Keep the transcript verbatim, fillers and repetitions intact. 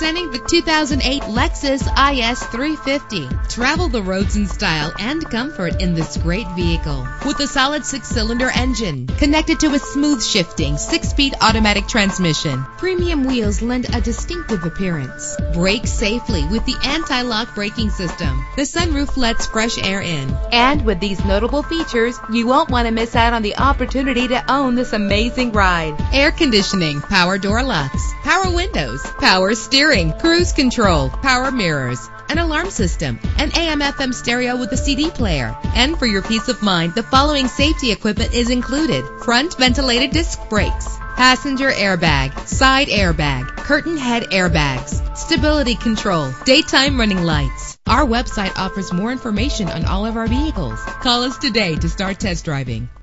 Presenting the two thousand eight Lexus I S three fifty. Travel the roads in style and comfort in this great vehicle. With a solid six-cylinder engine connected to a smooth shifting six-speed automatic transmission. Premium wheels lend a distinctive appearance. Brake safely with the anti-lock braking system. The sunroof lets fresh air in. And with these notable features, you won't want to miss out on the opportunity to own this amazing ride. Air conditioning, power door locks, power windows, power steering, cruise control, power mirrors, an alarm system, an A M F M stereo with a C D player. And for your peace of mind, the following safety equipment is included: front ventilated disc brakes, passenger airbag, side airbag, curtain head airbags, stability control, daytime running lights. Our website offers more information on all of our vehicles. Call us today to start test driving.